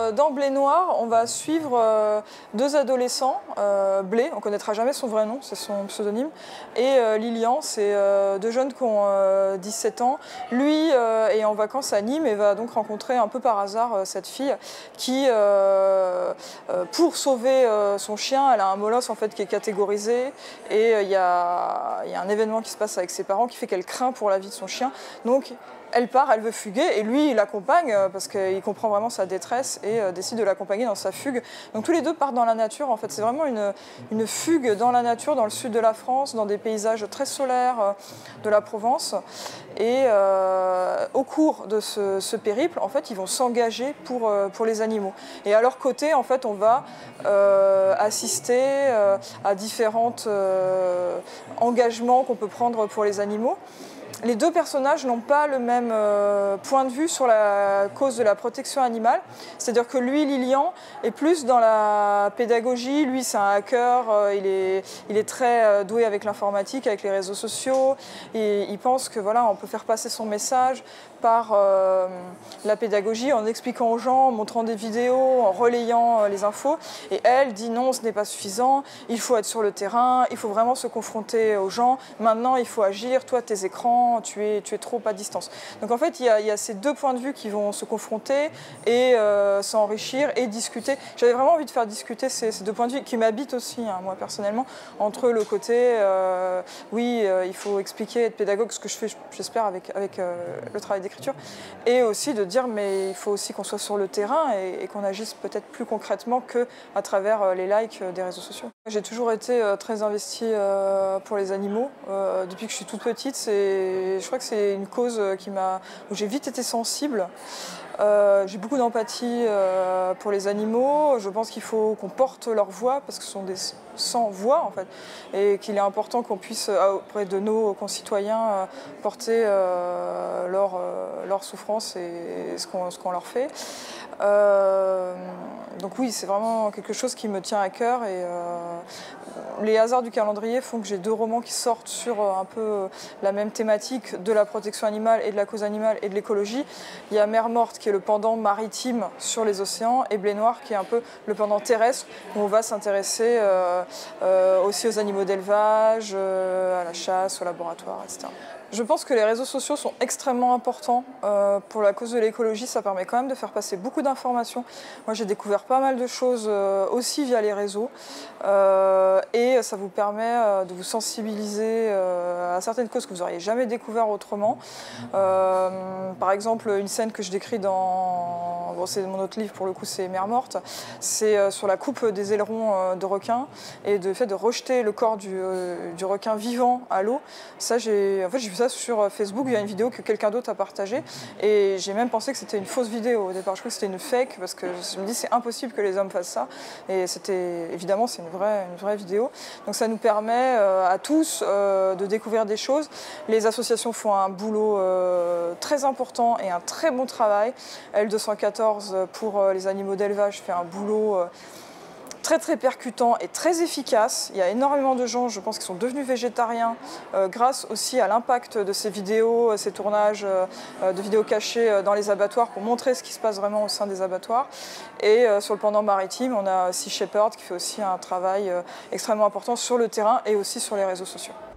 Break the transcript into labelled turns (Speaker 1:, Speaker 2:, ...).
Speaker 1: dans Blé Noir, on va suivre deux adolescents, Blé, on ne connaîtra jamais son vrai nom, c'est son pseudonyme, et Lilian, c'est deux jeunes qui ont 17 ans. Lui est en vacances à Nîmes et va donc rencontrer un peu par hasard cette fille qui, pour sauver son chien, elle a un molosse en fait qui est catégorisé et il y a un événement qui se passe avec ses parents qui fait qu'elle craint pour la vie de son chien. Donc elle part, elle veut fuguer et lui il l'accompagne parce qu'il comprend vraiment sa détresse et décide de l'accompagner dans sa fugue. Donc tous les deux partent dans la nature en fait, c'est vraiment une fugue dans la nature, dans le sud de la France, dans des paysages très solaires de la Provence. Et au cours de ce périple, en fait, ils vont s'engager pour les animaux. Et à leur côté, en fait, on va assister à différents engagements qu'on peut prendre pour les animaux. Les deux personnages n'ont pas le même point de vue sur la cause de la protection animale. C'est-à-dire que lui, Lilian, est plus dans la pédagogie. Lui, c'est un hacker, il est très doué avec l'informatique, avec les réseaux sociaux. Et il pense que voilà, on peut faire passer son message par la pédagogie, en expliquant aux gens, en montrant des vidéos, en relayant les infos. Et elle dit non, ce n'est pas suffisant, il faut être sur le terrain, il faut vraiment se confronter aux gens. Maintenant, il faut agir, toi, tes écrans, tu es trop à distance. Donc en fait, il y a ces deux points de vue qui vont se confronter et s'enrichir et discuter. J'avais vraiment envie de faire discuter ces deux points de vue qui m'habitent aussi, hein, moi personnellement, entre le côté, oui, il faut expliquer, être pédagogue, ce que je fais, j'espère, avec le travail d'écriture, et aussi de dire, mais il faut aussi qu'on soit sur le terrain et qu'on agisse peut-être plus concrètement qu'à travers les likes des réseaux sociaux. J'ai toujours été très investie pour les animaux. Depuis que je suis toute petite, je crois que c'est une cause où j'ai vite été sensible. J'ai beaucoup d'empathie pour les animaux. Je pense qu'il faut qu'on porte leur voix parce que ce sont des sans voix en fait, et qu'il est important qu'on puisse auprès de nos concitoyens porter leur souffrance et ce qu'on leur fait. Donc oui, c'est vraiment quelque chose qui me tient à cœur et les hasards du calendrier font que j'ai deux romans qui sortent sur un peu la même thématique de la protection animale et de la cause animale et de l'écologie. Il y a Mer Morte qui est le pendant maritime sur les océans et Blé Noir qui est un peu le pendant terrestre où on va s'intéresser aussi aux animaux d'élevage, à la chasse, au laboratoire, etc. Je pense que les réseaux sociaux sont extrêmement importants pour la cause de l'écologie. Ça permet quand même de faire passer beaucoup d'informations. Moi, j'ai découvert pas mal de choses aussi via les réseaux. Et ça vous permet de vous sensibiliser à certaines causes que vous n'auriez jamais découvert autrement. Par exemple, une scène que je décris dans... Bon, c'est mon autre livre, pour le coup, c'est Mer Morte. C'est sur la coupe des ailerons de requin et le fait de rejeter le corps du requin vivant à l'eau. Ça, j'ai vu ça sur Facebook, il y a une vidéo que quelqu'un d'autre a partagée et j'ai même pensé que c'était une fausse vidéo au départ. Je crois que c'était une fake parce que je me dis c'est impossible que les hommes fassent ça et c'était évidemment c'est une vraie vidéo. Donc ça nous permet à tous de découvrir des choses. Les associations font un boulot très important et un très bon travail. L214 pour les animaux d'élevage fait un boulot très percutant et très efficace. Il y a énormément de gens, je pense, qui sont devenus végétariens grâce aussi à l'impact de ces vidéos, ces tournages de vidéos cachées dans les abattoirs pour montrer ce qui se passe vraiment au sein des abattoirs. Et sur le pendant maritime, on a Sea Shepherd qui fait aussi un travail extrêmement important sur le terrain et aussi sur les réseaux sociaux.